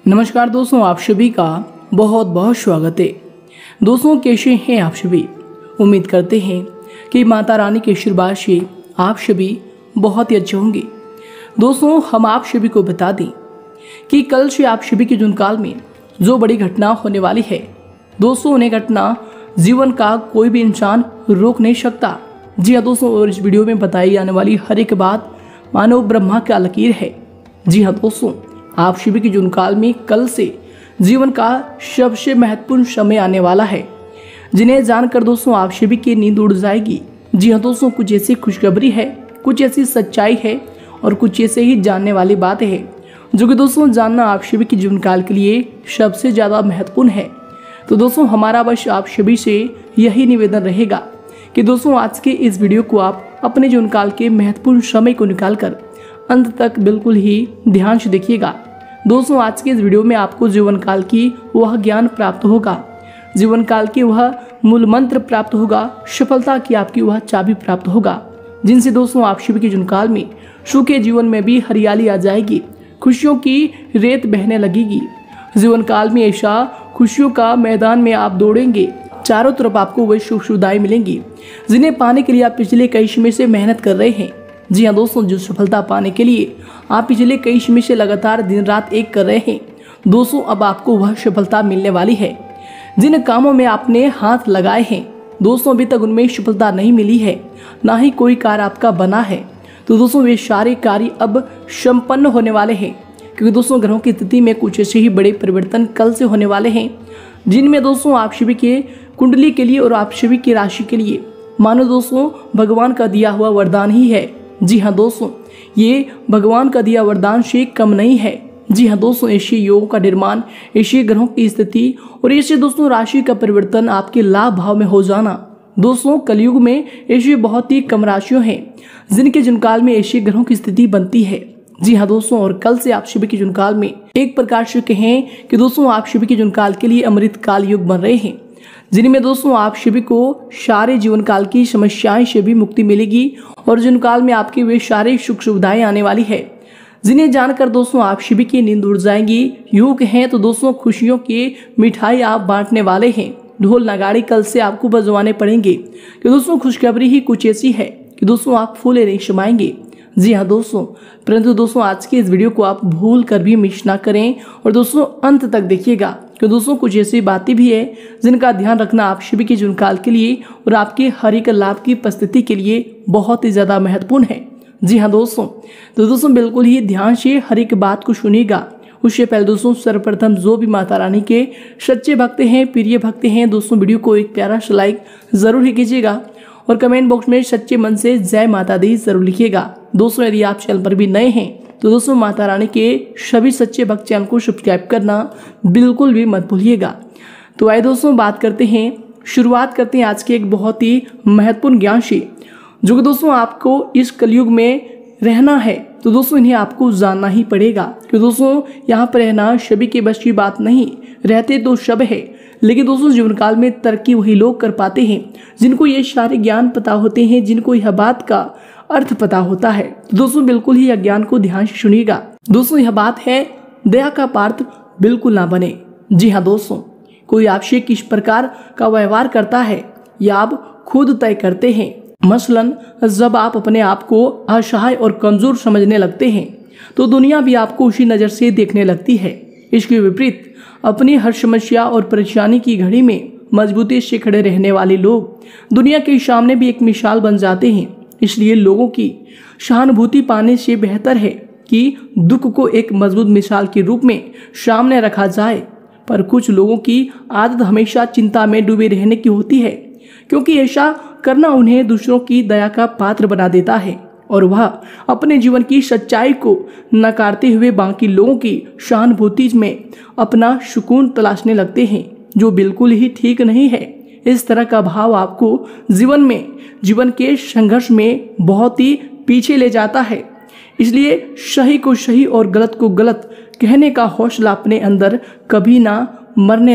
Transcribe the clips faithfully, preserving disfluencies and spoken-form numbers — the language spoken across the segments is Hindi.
नमस्कार दोस्तों, आप सभी का बहुत बहुत स्वागत है। दोस्तों, कैसे हैं आप सभी? उम्मीद करते हैं कि माता रानी के आशीर्वाद से आप सभी बहुत ही अच्छे होंगे। दोस्तों, हम आप सभी को बता दें कि कल से आप सभी के जुनकाल में जो बड़ी घटना होने वाली है, दोस्तों उन्हें घटना जीवन का कोई भी इंसान रोक नहीं सकता। जी हाँ दोस्तों, और इस वीडियो में बताई जाने वाली हर एक बात मानव ब्रह्मा का लकीर है। जी हाँ दोस्तों, आप सभी के जुनकाल में कल से जीवन का सबसे महत्वपूर्ण समय आने वाला है, जिन्हें जानकर दोस्तों आप सभी की नींद उड़ जाएगी। जी हाँ दोस्तों, कुछ ऐसी खुशखबरी है, कुछ ऐसी सच्चाई है और कुछ ऐसे ही जानने वाली बातें हैं जो कि दोस्तों जानना आप सभी के जीवनकाल के लिए सबसे ज़्यादा महत्वपूर्ण है। तो दोस्तों, हमारा बस आप सभी से यही निवेदन रहेगा कि दोस्तों आज के इस वीडियो को आप अपने जीवनकाल के महत्वपूर्ण समय को निकाल कर अंत तक बिल्कुल ही ध्यान से देखिएगा। दोस्तों, आज के इस वीडियो में आपको जीवन काल की वह ज्ञान प्राप्त होगा, जीवन काल की वह मूल मंत्र प्राप्त होगा, सफलता की आपकी वह चाबी प्राप्त होगा, जिनसे दोस्तों आप सभी के जुनकाल में सुख के जीवन में भी हरियाली आ जाएगी, खुशियों की रेत बहने लगेगी। जीवन काल में ऐसा खुशियों का मैदान में आप दौड़ेंगे, चारों तरफ आपको वही सुख सुविधाएं मिलेंगी जिन्हें पाने के लिए आप पिछले कई समय से मेहनत कर रहे हैं। जी हाँ दोस्तों, जो सफलता पाने के लिए आप पिछले कई समय से लगातार दिन रात एक कर रहे हैं, दोस्तों अब आपको वह सफलता मिलने वाली है। जिन कामों में आपने हाथ लगाए हैं दोस्तों अभी तक उनमें सफलता नहीं मिली है, ना ही कोई कार्य आपका बना है, तो दोस्तों वे सारे कार्य अब संपन्न होने वाले हैं। क्योंकि दोस्तों ग्रहों की स्थिति में कुछ ऐसे ही बड़े परिवर्तन कल से होने वाले हैं, जिनमें दोस्तों आप सभी के कुंडली के लिए और आप सभी की राशि के लिए मानो दोस्तों भगवान का दिया हुआ वरदान ही है। जी हाँ दोस्तों, ये भगवान का दिया वरदान से कम नहीं है। जी हाँ दोस्तों, ऐसे योगों का निर्माण, ऐसे ग्रहों की स्थिति और ऐसे दोस्तों राशि का परिवर्तन आपके लाभ भाव में हो जाना। दोस्तों कलयुग में ऐसी बहुत ही कम राशियों हैं जिनके जुनकाल में ऐसे ग्रहों की स्थिति बनती है। जी हाँ दोस्तों, और कल से आप सभी के जुनकाल में एक प्रकार से कहें कि दोस्तों आप सभी के जुनकाल के लिए अमृत काल युग बन रहे हैं, जिनमें दोस्तों आप सभी को सारे जीवन काल की समस्याएं से भी मुक्ति मिलेगी और जीवन काल में आपकी वे सारे सुख सुविधाएं आने वाली है, जिन्हें जानकर दोस्तों आप सभी की नींद उड़ जाएंगी। योग हैं तो दोस्तों खुशियों की मिठाई आप बांटने वाले हैं, ढोल नगाड़े कल से आपको बजवाने पड़ेंगे कि दोस्तों खुशखबरी ही कुछ ऐसी है कि दोस्तों आप फूले नहीं समाएंगे। जी हाँ दोस्तों, परंतु दोस्तों आज के इस वीडियो को आप भूल कर भी मिस ना करें और दोस्तों अंत तक देखिएगा, क्योंकि दोस्तों कुछ ऐसी बातें भी है जिनका ध्यान रखना आप सभी के जुनकाल के लिए और आपके हर एक लाभ की उपस्थिति के लिए बहुत ही ज़्यादा महत्वपूर्ण है। जी हाँ दोस्तों, तो दोस्तों बिल्कुल ही ध्यान से हर एक बात को सुनिएगा। उससे पहले दोस्तों सर्वप्रथम जो भी माता रानी के सच्चे भक्त हैं, प्रिय भक्त हैं, दोस्तों वीडियो को एक प्यारा सा लाइक जरूर ही कीजिएगा और कमेंट बॉक्स में सच्चे मन से जय माता दी जरूर लिखिएगा। दोस्तों यदि आप चैनल पर भी नए हैं तो दोस्तों माता रानी के सभी सच्चे भक्त चैनल को सब्सक्राइब करना बिल्कुल भी मत भूलिएगा। तो आइए दोस्तों बात करते हैं, शुरुआत करते हैं आज के एक बहुत ही महत्वपूर्ण ज्ञान से, जो कि दोस्तों आपको इस कलयुग में रहना है तो दोस्तों इन्हें आपको जानना ही पड़ेगा। क्योंकि दोस्तों यहाँ पर रहना सभी के बस की बात नहीं, रहते तो सब है, लेकिन दोस्तों जीवन काल में तरक्की वही लोग कर पाते हैं जिनको ये सारे ज्ञान पता होते हैं, जिनको यह बात का अर्थ पता होता है। तो दोस्तों बिल्कुल ही यह ज्ञान को ध्यान से सुनिएगा। दोस्तों यह बात है, दया का पात्र बिल्कुल ना बने। जी हाँ दोस्तों, कोई आपसे किस प्रकार का व्यवहार करता है या आप खुद तय करते हैं। मसलन जब आप अपने आप को असहाय और कमजोर समझने लगते हैं तो दुनिया भी आपको उसी नज़र से देखने लगती है। इसके विपरीत अपनी हर समस्या और परेशानी की घड़ी में मजबूती से खड़े रहने वाले लोग दुनिया के सामने भी एक मिसाल बन जाते हैं। इसलिए लोगों की सहानुभूति पाने से बेहतर है कि दुख को एक मजबूत मिसाल के रूप में सामने रखा जाए। पर कुछ लोगों की आदत हमेशा चिंता में डूबे रहने की होती है, क्योंकि ऐसा करना उन्हें दूसरों की दया का पात्र बना देता है और वह अपने जीवन की सच्चाई को नकारते हुए बाकी लोगों की सहानुभूति में अपना सुकून तलाशने लगते हैं, जो बिल्कुल ही ठीक नहीं है। इस तरह का भाव आपको जीवन में जीवन के संघर्ष में बहुत ही पीछे ले जाता है। इसलिए सही को सही और गलत को गलत कहने का हौसला अपने अंदर कभी ना मरने दें।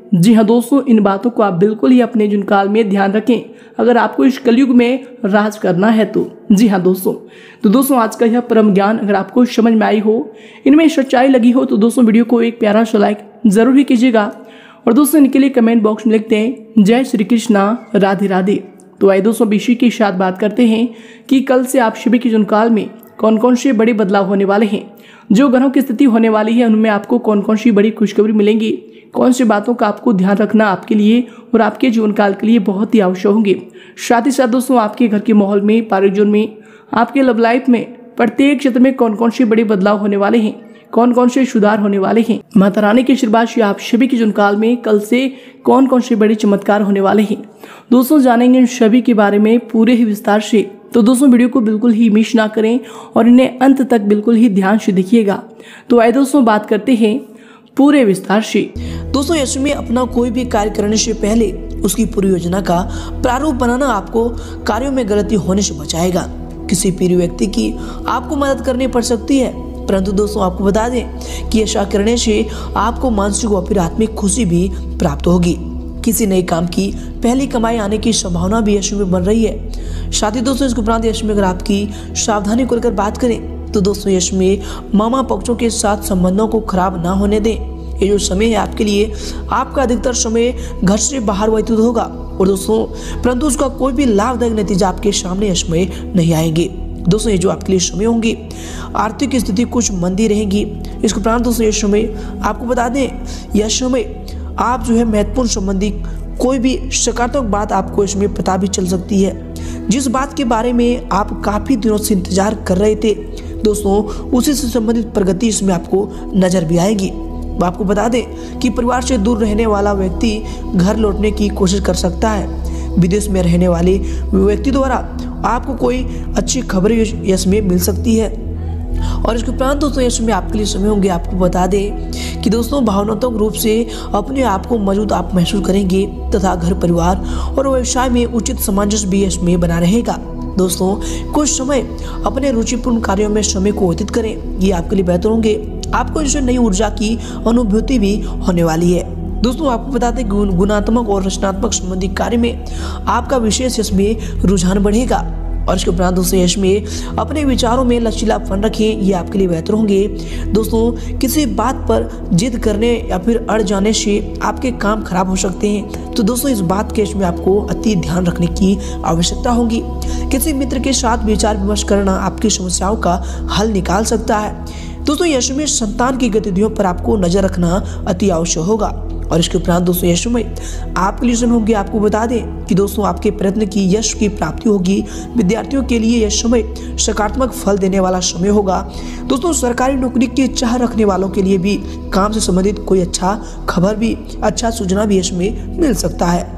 जी हाँ दोस्तों, इन बातों को आप बिल्कुल ही अपने जुन काल में ध्यान रखें अगर आपको इस कलयुग में राज करना है तो। जी हाँ दोस्तों, तो दोस्तों आज का यह परम ज्ञान अगर आपको समझ में आई हो, इनमें सच्चाई लगी हो, तो दोस्तों वीडियो को एक प्यारा सा लाइक जरूर ही कीजिएगा। और दोस्तों इनके लिए कमेंट बॉक्स में लिखते हैं जय श्री कृष्णा राधे राधे। तो आइए दोस्तों विषय के साथ बात करते हैं कि कल से आप सभी के जुन काल में कौन कौन से बड़े बदलाव होने वाले हैं, जो ग्रहों की स्थिति होने वाली है उनमें आपको कौन कौन सी बड़ी खुशखबरी मिलेंगी, कौन सी बातों का आपको ध्यान रखना आपके लिए और आपके जीवन काल के लिए बहुत ही आवश्यक होंगे। साथ ही साथ दोस्तों आपके घर के माहौल में, पारिवारिक में, आपके लव लाइफ में, प्रत्येक क्षेत्र में कौन कौन से बड़े बदलाव होने वाले हैं, कौन कौन से सुधार होने वाले हैं। माता रानी के आशीर्वाद से आप सभी के जीवन काल में कल से कौन कौन से बड़े चमत्कार होने वाले हैं, दोस्तों जानेंगे इन सभी के बारे में पूरे ही विस्तार से। तो दोस्तों वीडियो को बिल्कुल ही मिस ना करें और इन्हें अंत तक बिल्कुल ही ध्यान से देखिएगा। तो आइए दोस्तों बात करते हैं पूरे विस्तार से। दोस्तों ऐसे में अपना कोई भी कार्य करने से पहले उसकी पूरी योजना का प्रारूप बनाना आपको कार्यों में गलती होने से बचाएगा। किसी प्रिय व्यक्ति की आपको मदद करनी पड़ सकती है, परंतु दोस्तों आपको बता दें कि ऐसा करने से आपको मानसिक और फिर आत्मिक खुशी भी प्राप्त होगी। किसी नए काम की पहली कमाई आने की संभावना भी यश में बन रही है। साथ ही दोस्तों इसके उपरांत यश में अगर आपकी सावधानी को लेकर बात करें तो दोस्तों यश में मामा पक्षों के साथ संबंधों को खराब ना होने दें। ये जो समय है आपके लिए, आपका अधिकतर समय घर से बाहर व्यतीत होगा और दोस्तों परंतु उसका कोई भी लाभदायक नतीजा आपके सामने यश में नहीं आएंगे। दोस्तों ये जो आपके लिए समय होंगी, आर्थिक स्थिति कुछ मंदी रहेगी। इसके उपरांत दोस्तों ये समय आपको बता दें, यह समय आप जो है महत्वपूर्ण संबंधी कोई भी सकारात्मक बात आपको इसमें पता भी चल सकती है। जिस बात के बारे में आप काफी दिनों से इंतजार कर रहे थे दोस्तों, उसी से संबंधित प्रगति इसमें आपको नजर भी आएगी। आपको बता दें कि परिवार से दूर रहने वाला व्यक्ति घर लौटने की कोशिश कर सकता है। विदेश में रहने वाले व्यक्ति द्वारा आपको कोई अच्छी खबर यश में मिल सकती है। और इसके उपरांत दोस्तों यश में आपके लिए समय होंगे। आपको बता दें कि दोस्तों भावनात्मक रूप से अपने आप को मजबूत आप महसूस करेंगे तथा घर परिवार और व्यवसाय में उचित सामंजस्य भी यश में बना रहेगा। दोस्तों कुछ समय अपने रुचिपूर्ण कार्यों में समय को व्यतीत करें, ये आपके लिए बेहतर होंगे। आपको इससे नई ऊर्जा की अनुभूति भी होने वाली है। दोस्तों आपको बता दें गुण गुणात्मक और रचनात्मक संबंधी कार्य में आपका विशेष यश में रुझान बढ़ेगा। और इसके उपरांत दोस्तों यश में अपने विचारों में लचीलापन रखें, ये आपके लिए बेहतर होंगे। दोस्तों किसी बात पर जिद करने या फिर अड़ जाने से आपके काम खराब हो सकते हैं, तो दोस्तों इस बात के इसमें आपको अति ध्यान रखने की आवश्यकता होगी। किसी मित्र के साथ विचार विमर्श करना आपकी समस्याओं का हल निकाल सकता है। दोस्तों यश में संतान की गतिविधियों पर आपको नजर रखना अति आवश्यक होगा। और इसके उपरांत दोस्तों यश में आपके लिए समय होगी। आपको बता दें कि दोस्तों आपके प्रयत्न की यश की प्राप्ति होगी। विद्यार्थियों के लिए यह समय सकारात्मक फल देने वाला समय होगा। दोस्तों सरकारी नौकरी की चाह रखने वालों के लिए भी काम से संबंधित कोई अच्छा खबर भी, अच्छा सूचना भी यश में मिल सकता है।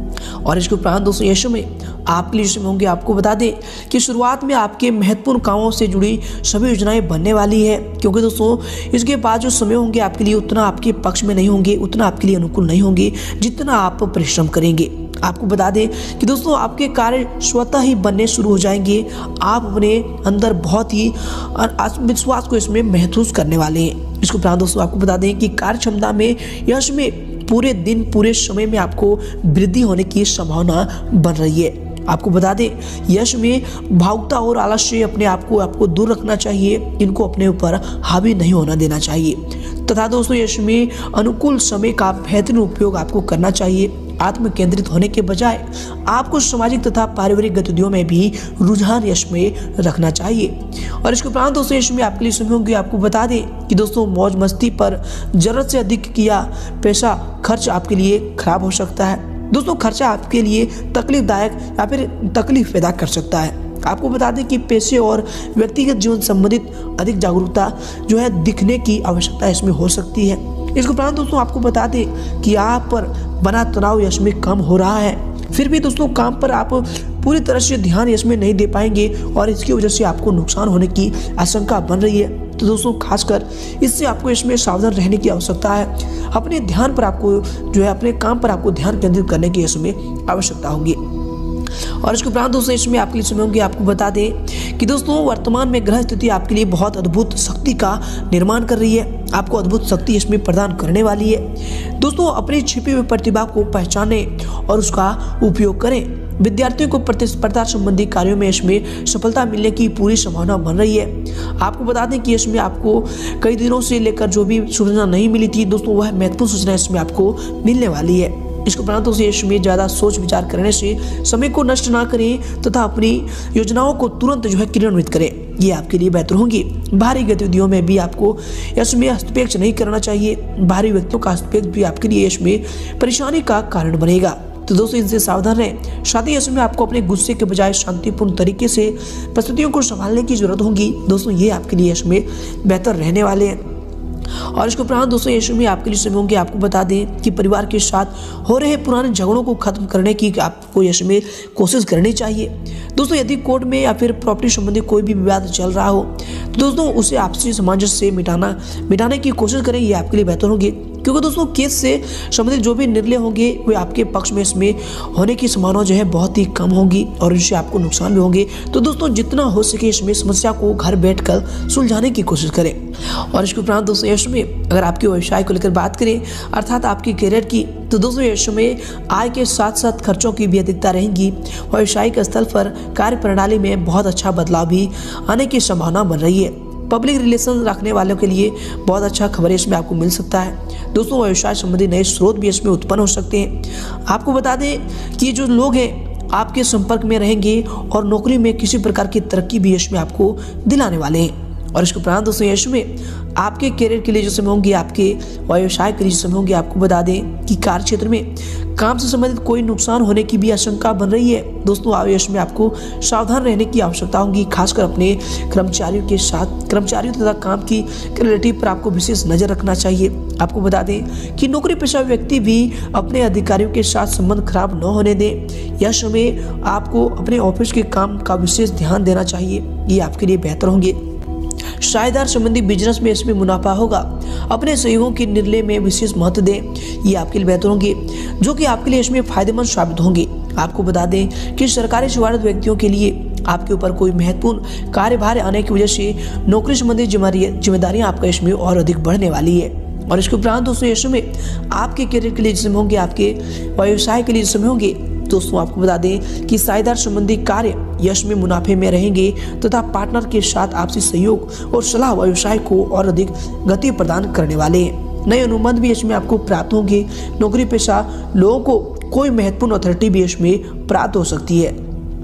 और इसके उपरांत दोस्तों यश में आपके लिए समय होंगे। आपको बता दें कि शुरुआत में आपके महत्वपूर्ण कामों से जुड़ी सभी योजनाएं बनने वाली है, क्योंकि दोस्तों इसके बाद जो समय होंगे आपके लिए उतना आपके पक्ष में नहीं होंगे, उतना आपके लिए अनुकूल नहीं होंगे जितना आप परिश्रम करेंगे। आपको बता दें कि दोस्तों आपके कार्य स्वतः ही बनने शुरू हो जाएंगे। आप अपने अंदर बहुत ही आत्मविश्वास को इसमें महसूस करने वाले हैं। इसके उपरांत दोस्तों आपको बता दें कि कार्य क्षमता में यश में पूरे दिन पूरे समय में आपको वृद्धि होने की संभावना बन रही है। आपको बता दें यश में भावुकता और आलस्य अपने आप को आपको दूर रखना चाहिए, इनको अपने ऊपर हावी नहीं होना देना चाहिए। तथा दोस्तों यश में अनुकूल समय का बेहतरीन उपयोग आपको करना चाहिए। आत्म केंद्रित होने के बजाय आपको सामाजिक तथा पारिवारिक गतिविधियों में भी रुझान यश में रखना चाहिए। और इसके उपरांत दोस्तों यश में आपके लिए समय होंगे। आपको बता दें कि दोस्तों मौज मस्ती पर जरूरत से अधिक किया पैसा खर्च आपके लिए खराब हो सकता है। दोस्तों खर्चा आपके लिए तकलीफदायक या फिर तकलीफ पैदा कर सकता है। आपको बता दें कि पैसे और व्यक्तिगत जीवन संबंधित अधिक जागरूकता जो है दिखने की आवश्यकता इसमें हो सकती है। इसके उपरांत दोस्तों आपको बता दें कि आप पर बना तनाव यश में कम हो रहा है, फिर भी दोस्तों काम पर आप पूरी तरह से ध्यान इसमें नहीं दे पाएंगे और इसकी वजह से आपको नुकसान होने की आशंका बन रही है। तो दोस्तों खासकर इससे आपको इसमें सावधान रहने की आवश्यकता है। अपने ध्यान पर आपको जो है अपने काम पर आपको ध्यान केंद्रित करने की इसमें आवश्यकता होगी। और इसके उपरांत दोस्तों इसमें आपके लिए समय होंगे आपको बता दें कि दोस्तों वर्तमान में ग्रह स्थिति आपके लिए बहुत अद्भुत शक्ति का निर्माण कर रही है, आपको अद्भुत शक्ति इसमें प्रदान करने वाली है। दोस्तों अपनी छिपी हुई प्रतिभा को पहचाने और उसका उपयोग करें। विद्यार्थियों को प्रतिस्पर्धा संबंधी कार्यों में इसमें सफलता मिलने की पूरी संभावना बन रही है। आपको बता दें कि इसमें आपको कई दिनों से लेकर जो भी सूचना नहीं मिली थी दोस्तों, वह महत्वपूर्ण सूचना इसमें आपको मिलने वाली है। इसके उपरांत से इसमें ज़्यादा सोच विचार करने से समय को नष्ट ना करें तथा अपनी योजनाओं को तुरंत जो है क्रियान्वित करें, ये आपके लिए बेहतर होंगी। बाहरी गतिविधियों में भी आपको इसमें हस्तक्षेप नहीं करना चाहिए। बाहरी व्यक्तियों का हस्तक्षेप भी आपके लिए इसमें परेशानी का कारण बनेगा, तो दोस्तों इनसे सावधान रहें। साथ ही इसमें आपको अपने गुस्से के बजाय शांतिपूर्ण तरीके से परिस्थितियों को संभालने की जरूरत होगी दोस्तों, ये आपके लिए इसमें बेहतर रहने वाले हैं। और इसके उपरांत दोस्तों इसमें आपके लिए समय होंगे आपको बता दें कि परिवार के साथ हो रहे पुराने झगड़ों को खत्म करने की आपको इसमें कोशिश करनी चाहिए। दोस्तों यदि कोर्ट में या फिर प्रॉपर्टी संबंधी कोई भी विवाद चल रहा हो तो दोस्तों उसे आपसी सामंजस्य से मिटाना मिटाने की कोशिश करें, ये आपके लिए बेहतर होगी, क्योंकि दोस्तों केस से संबंधित जो भी निर्णय होंगे वे आपके पक्ष में इसमें होने की संभावना जो है बहुत ही कम होगी और इससे आपको नुकसान भी होंगे। तो दोस्तों जितना हो सके इसमें समस्या को घर बैठकर सुलझाने की कोशिश करें। और इसके उपरांत दोस्तों इसमें अगर आपके व्यवसाय को लेकर बात करें अर्थात आपके करियर की, तो दोस्तों इसमें आय के साथ साथ खर्चों की भी अधिकता रहेगी। व्यावसायिक स्थल पर कार्य प्रणाली में बहुत अच्छा बदलाव भी आने की संभावना बन रही है। पब्लिक रिलेशन रखने वालों के लिए बहुत अच्छा खबर इसमें आपको मिल सकता है। दोस्तों व्यवसाय संबंधी नए स्रोत भी इसमें उत्पन्न हो सकते हैं। आपको बता दें कि जो लोग हैं आपके संपर्क में रहेंगे और नौकरी में किसी प्रकार की तरक्की भी इसमें आपको दिलाने वाले हैं। और इसके उपरांत दोस्तों इसमें आपके करियर के लिए जो समय होंगे, आपके व्यवसाय के लिए जो समय होंगे, आपको बता दें कि कार्य क्षेत्र में काम से संबंधित कोई नुकसान होने की भी आशंका बन रही है। दोस्तों आवेश में आपको सावधान रहने की आवश्यकता होगी, खासकर अपने कर्मचारियों के साथ कर्मचारियों तथा काम की क्वालिटी पर आपको विशेष नजर रखना चाहिए। आपको बता दें कि नौकरी पेशा व्यक्ति भी अपने अधिकारियों के साथ संबंध खराब न होने दें। यह समय आपको अपने ऑफिस के काम का विशेष ध्यान देना चाहिए, ये आपके लिए बेहतर होंगे। साझेदार संबंधी बिजनेस में इसमें मुनाफा होगा। अपने सहयोगों के निर्णय में विशेष महत्व दें, ये आपके लिए बेहतर होंगे, जो कि आपके लिए इसमें फायदेमंद साबित होंगे। आपको बता दें कि सरकारी सेवारत व्यक्तियों के लिए आपके ऊपर कोई महत्वपूर्ण कार्यभार आने की वजह से नौकरी संबंधी जिम्मेदारियां आपका इसमें और अधिक बढ़ने वाली है। और इसके उपरांत दोस्तों ये समय आपके करियर के लिए समय होंगे, आपके व्यवसाय के लिए समय होंगे। दोस्तों आपको बता दें कि साझेदार संबंधी कार्य यश में मुनाफे में रहेंगे तथा पार्टनर के साथ आपसी सहयोग और सलाह व्यवसाय को और अधिक गति प्रदान करने वाले हैं। नए अनुबंध भी इसमें आपको प्राप्त होंगे। नौकरी पेशा लोगों को कोई महत्वपूर्ण अथॉरिटी भी इसमें प्राप्त हो सकती है।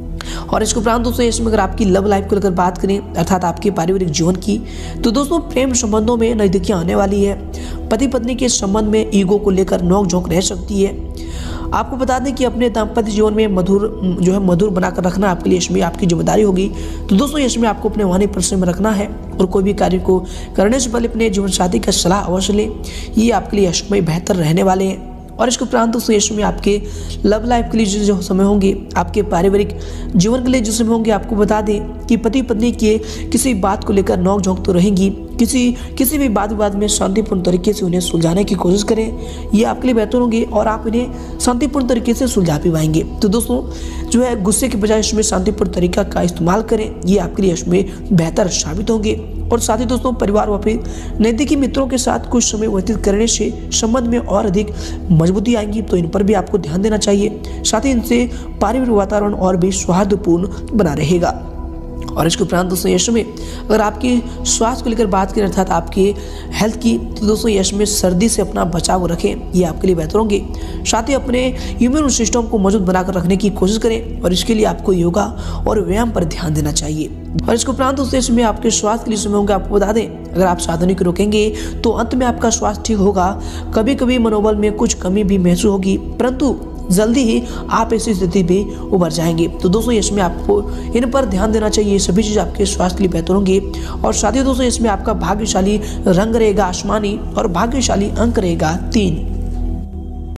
और इसके उपरांत दोस्तों इसमें अगर आपकी लव लाइफ को लेकर बात करें अर्थात आपके पारिवारिक जीवन की, तो दोस्तों प्रेम संबंधों में नजदीकियां आने वाली है। पति पत्नी के संबंध में ईगो को लेकर नोक झोंक रह सकती है। आपको बता दें कि अपने दाम्पत्य जीवन में मधुर जो है मधुर बनाकर रखना आपके लिए इसमें आपकी जिम्मेदारी होगी। तो दोस्तों इसमें आपको अपने वाणी पर में रखना है और कोई भी कार्य को करने से पहले अपने जीवन साथी का सलाह अवश्य लें, ये आपके लिए इसमें बेहतर रहने वाले हैं। और इसके उपरांत दोस्तों इसमें आपके लव लाइफ के लिए जो समय होंगे, आपके पारिवारिक जीवन के लिए जो समय होंगे, आपको बता दें कि पति पत्नी के किसी बात को लेकर नोक झोंक तो रहेंगी। किसी किसी भी वाद विवाद में शांतिपूर्ण तरीके से उन्हें सुलझाने की कोशिश करें, ये आपके लिए बेहतर होंगे और आप इन्हें शांतिपूर्ण तरीके से सुलझा भी पाएंगे। तो दोस्तों जो है गुस्से के बजाय इसमें शांतिपूर्ण तरीका का इस्तेमाल करें, ये आपके लिए इसमें बेहतर साबित होंगे। और साथ ही दोस्तों परिवार व फिर नज़दीकी मित्रों के साथ कुछ समय व्यतीत करने से संबंध में और अधिक मजबूती आएंगी, तो इन पर भी आपको ध्यान देना चाहिए। साथ ही इनसे पारिवारिक वातावरण और भी सौहार्दपूर्ण बना रहेगा। और इसके उपरांत दोस्तों यश में अगर आपके स्वास्थ्य को लेकर बात करें अर्थात आपके हेल्थ की, तो दोस्तों यश में सर्दी से अपना बचाव रखें, ये आपके लिए बेहतर होंगे। साथ ही अपने इम्यून सिस्टम को मजबूत बनाकर रखने की कोशिश करें और इसके लिए आपको योगा और व्यायाम पर ध्यान देना चाहिए। और इसके उपरांत दोस्तों इसमें आपके स्वास्थ्य के लिए समय होंगे, आपको बता दें अगर आप साधनों को रोकेंगे तो अंत में आपका स्वास्थ्य ठीक होगा। कभी कभी मनोबल में कुछ कमी भी महसूस होगी, परंतु जल्दी ही आप ऐसी स्थिति भी उभर जाएंगे। तो दोस्तों इसमें आपको इन पर ध्यान देना चाहिए, सभी चीज़ आपके स्वास्थ्य के लिए बेहतर होंगी। और साथ ही दोस्तों इसमें आपका भाग्यशाली रंग रहेगा आसमानी और भाग्यशाली अंक रहेगा तीन।